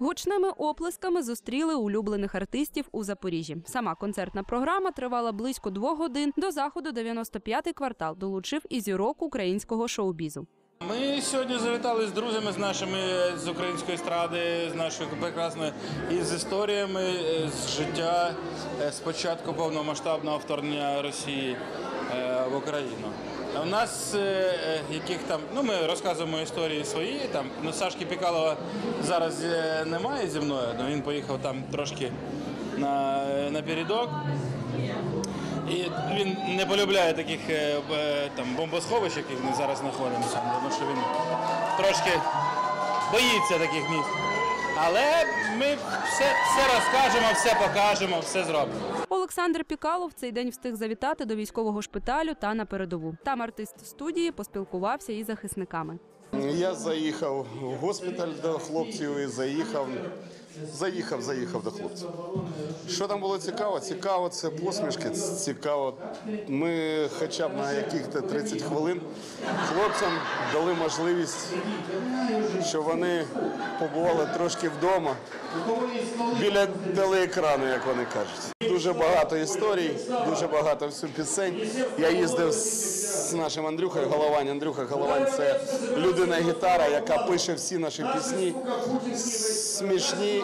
Гучними оплесками зустріли улюблених артистів у Запоріжжі. Сама концертна програма тривала близько 2 годин. До заходу 95-й квартал долучив і зірок українського шоу-бізу. Ми сьогодні завітали з друзями, з нашими з української естради, з нашою прекрасною і з історіями з життя з початку повномасштабного вторгнення Росії в Україну. У нас ми розказуємо історії свої. Сашки Пікалова зараз немає зі мною, він поїхав там трошки напередок. І він не полюбляє таких бомбосховищ, яких ми зараз знаходимося, тому що він трошки боїться таких місць. Але ми все розкажемо, все покажемо, все зробимо. Олександр Пікалов в цей день встиг завітати до військового шпиталю та на передову. Там артист студії поспілкувався із захисниками. Я заїхав в госпіталь до хлопців і заїхав до хлопців. Що там було цікаво? Цікаво – це посмішки, цікаво. Ми хоча б на яких-то 30 хвилин хлопцям дали можливість, щоб вони побували трошки вдома, біля телеекрану, як вони кажуть. Дуже багато історій, дуже багато пісень. Я їздив з нашим Андрюхою Головань. Андрюха Головань – це людина-гітара, яка пише всі наші пісні, смішні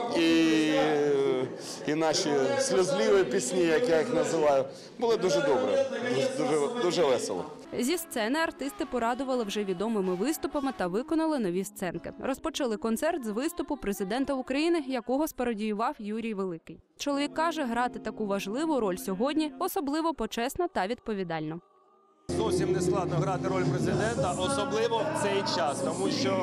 і наші сльозливі пісні, як я їх називаю. Було дуже добре, дуже весело. Зі сцени артисти порадували вже відомими виступами та виконали нові сценки. Розпочали концерт з виступу президента України, якого спародіював Юрій Великий. Чоловік каже, грати таку важливу роль сьогодні особливо почесно та відповідально. Зовсім не складно грати роль президента, особливо в цей час, тому що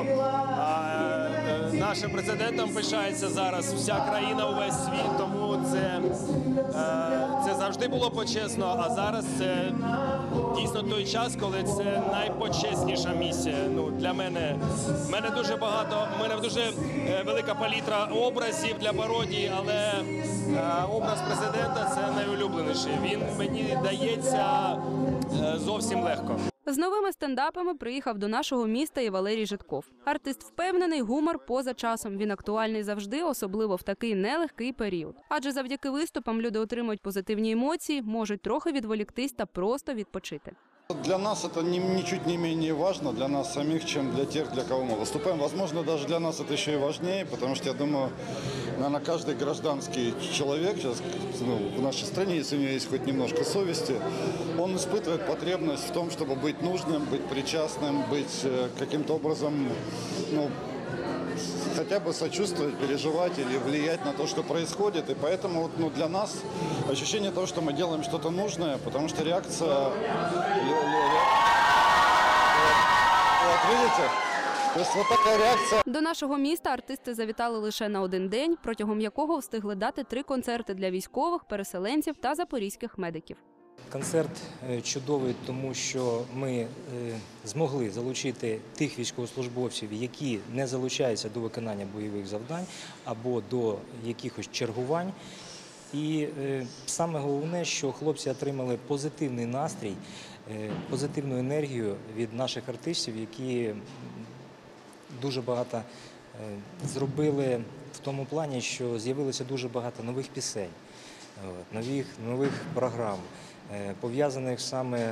нашим президентом пишається зараз вся країна, увесь світ, тому це завжди було почесно, а зараз це дійсно той час, коли це найпочесніша місія. Для мене. В мене дуже багато, в мене дуже велика палітра образів для пародії, але образ президента – це найулюбленіший. Він мені дається зовсім легко. З новими стендапами приїхав до нашого міста і Валерій Житков. Артист впевнений, гумор поза часом. Він актуальний завжди, особливо в такий нелегкий період. Адже завдяки виступам люди отримують позитивні емоції, можуть трохи відволіктись та просто відпочити. Для нас это ничуть не менее важно, для нас самих, чем для тех, для кого мы выступаем. Возможно, даже для нас это еще и важнее, потому что, я думаю, наверное, каждый гражданский человек сейчас, в нашей стране, если у него есть хоть немножко совести, он испытывает потребность в том, чтобы быть нужным, быть причастным, быть каким-то образом, хотя бы сочувствовать, переживать или влиять на то, что происходит. И поэтому для нас ощущение того, что мы делаем что-то нужное, потому что реакция... Вот видите? То есть вот така реакція. До нашого міста артисти завітали лише на один день, протягом якого встигли дати 3 концерти для військових, переселенців та запорізьких медиків. Концерт чудовий, тому що ми змогли залучити тих військовослужбовців, які не залучаються до виконання бойових завдань або до якихось чергувань. І саме головне, що хлопці отримали позитивний настрій, позитивну енергію від наших артистів, які дуже багато зробили в тому плані, що з'явилося дуже багато нових пісень, нових програм, пов'язаних саме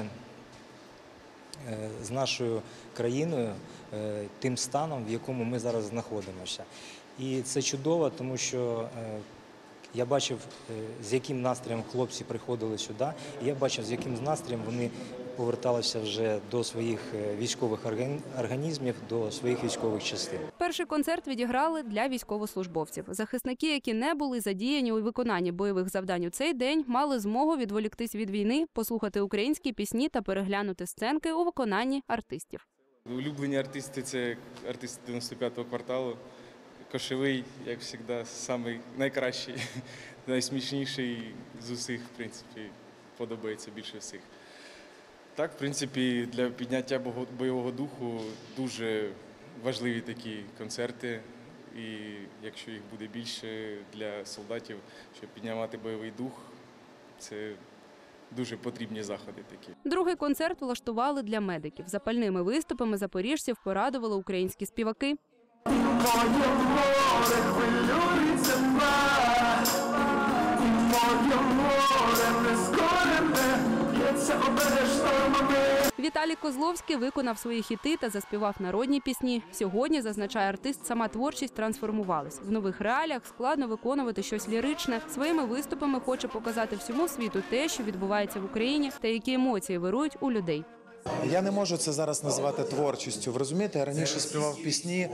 з нашою країною, тим станом, в якому ми зараз знаходимося. І це чудово, тому що я бачив, з яким настроєм хлопці приходили сюди, і я бачив, з яким настроєм вони поверталися вже до своїх військових організмів, до своїх військових частин. Перший концерт відіграли для військовослужбовців. Захисники, які не були задіяні у виконанні бойових завдань у цей день, мали змогу відволіктись від війни, послухати українські пісні та переглянути сценки у виконанні артистів. Улюблені артисти – це артисти 95-го кварталу. Кошовий, як завжди, найкращий, найсмішніший з усіх, в принципі, подобається більше всіх. Так, в принципі, для підняття бойового духу дуже важливі такі концерти. І якщо їх буде більше для солдатів, щоб піднімати бойовий дух, це дуже потрібні заходи такі. Другий концерт влаштували для медиків. Запальними виступами запоріжців порадували українські співаки. Віталій Козловський виконав свої хіти та заспівав народні пісні. Сьогодні, зазначає артист, сама творчість трансформувалась. В нових реаліях складно виконувати щось ліричне. Своїми виступами хоче показати всьому світу те, що відбувається в Україні, та які емоції вирують у людей. Я не можу це зараз назвати творчістю. Ви розумієте, я раніше співав пісні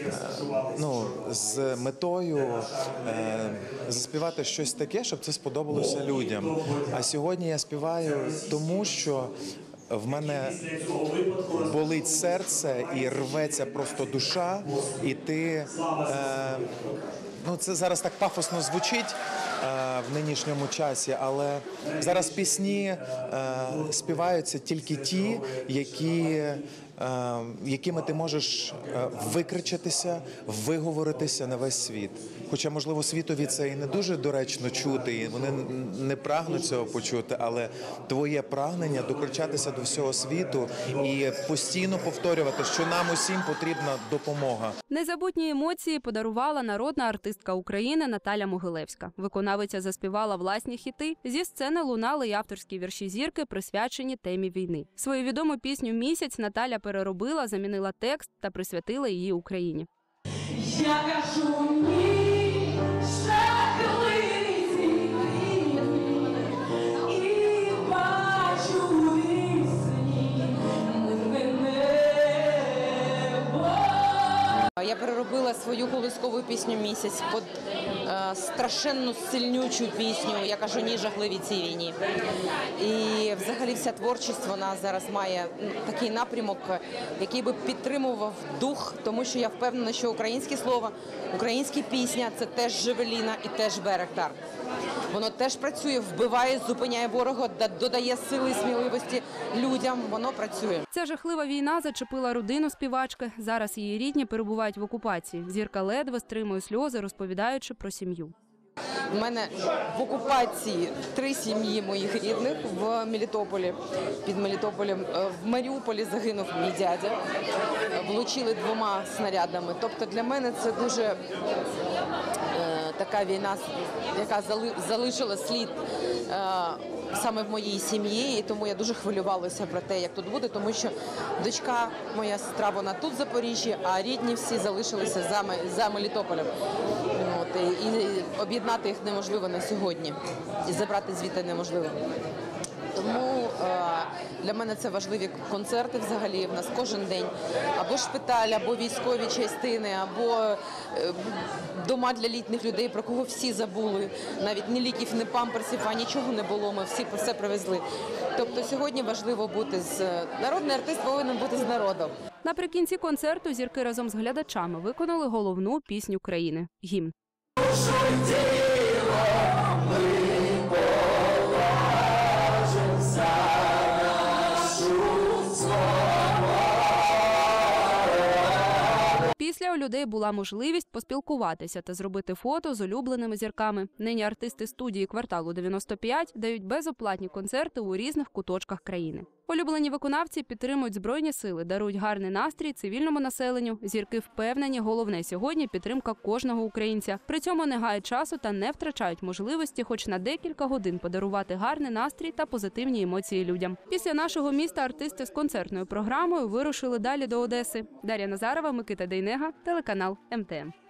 з метою заспівати щось таке, щоб це сподобалося людям. А сьогодні я співаю тому, що в мене болить серце і рветься просто душа, і ти... це зараз так пафосно звучить в нинішньому часі, але зараз пісні співаються тільки ті, якими ти можеш викричатися, виговоритися на весь світ. Хоча, можливо, світові це і не дуже доречно чути, і вони не прагнуть цього почути, але твоє прагнення докричатися до всього світу і постійно повторювати, що нам усім потрібна допомога. Незабутні емоції подарувала народна артистка України Наталя Могилевська. Виконавиця заспівала власні хіти. Зі сцени лунали й авторські вірші зірки, присвячені темі війни. Свою відому пісню «Місяць» Наталя переробила, замінила текст та присвятила її Україні. Я кажу ні, шахлиці, і бачу вісні небо. Я переробила свою колискову пісню «Місяць» під страшенну сильнючу пісню «Я кажу ні жахливій цій війні». І взагалі вся творчість, вона зараз має такий напрямок, який би підтримував дух, тому що я впевнена, що українське слово, українська пісня – це теж Джавеліна і теж Байрактар. Воно теж працює, вбиває, зупиняє ворога, додає сили і сміливості людям, воно працює. Ця жахлива війна зачепила родину співачки. Зараз її рідні перебувають в окупації. Зірка ледве стримує сльози, розповідаючи про сім'ю. У мене в окупації 3 сім'ї моїх рідних в Мелітополі, під Мелітополем. В Маріуполі загинув мій дядя, влучили 2 снарядами. Тобто для мене це дуже така війна, яка залишила слід саме в моїй сім'ї, і тому я дуже хвилювалася про те, як тут буде, тому що дочка моя сестра, вона тут в Запоріжжі, а рідні всі залишилися за Мелітополем. І об'єднати їх неможливо на сьогодні, і забрати звідти неможливо. Тому для мене це важливі концерти взагалі. В нас кожен день або шпиталь, або військові частини, або дома для літніх людей, про кого всі забули. Навіть ні ліків, ні памперсів, а нічого не було, ми всі все привезли. Тобто сьогодні важливо бути народний артист повинен бути з народом. Наприкінці концерту зірки разом з глядачами виконали головну пісню країни – гімн. Після у людей була можливість поспілкуватися та зробити фото з улюбленими зірками. Нині артисти студії «Кварталу 95» дають безоплатні концерти у різних куточках країни. Улюблені виконавці підтримують Збройні сили, дарують гарний настрій цивільному населенню. Зірки впевнені, головне сьогодні – підтримка кожного українця. При цьому не гають часу та не втрачають можливості хоч на декілька годин подарувати гарний настрій та позитивні емоції людям. Після нашого міста артисти з концертною програмою вирушили далі до Одеси. Дар'я Назарова, Микита Дейнега, телеканал МТМ.